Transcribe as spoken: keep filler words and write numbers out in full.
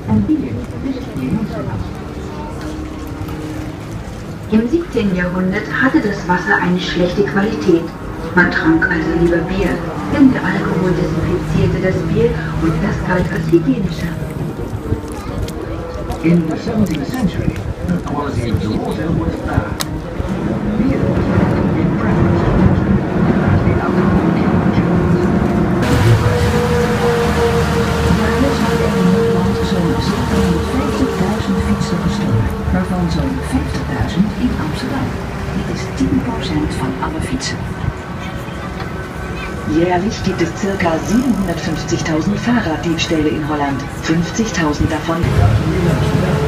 und Bier ist ebenso. Im siebzehnten Jahrhundert hatte das Wasser eine schlechte Qualität. Man trank also lieber Bier, denn der Alkohol desinfizierte das Bier und das galt als hygienischer. In the seventeenth century, the quality of the water was bad. Beer was used in preference to water as the alcohol killed germs. Jaarlijks worden er in Nederland zo'n zevenhonderdvijftigduizend fietsen gestolen, waarvan zo'n vijftigduizend in Amsterdam. Dit is tien procent van alle fietsen. Jährlich gibt es ca. siebenhundertfünfzigtausend Fahrraddiebstähle in Holland, fünfzigtausend davon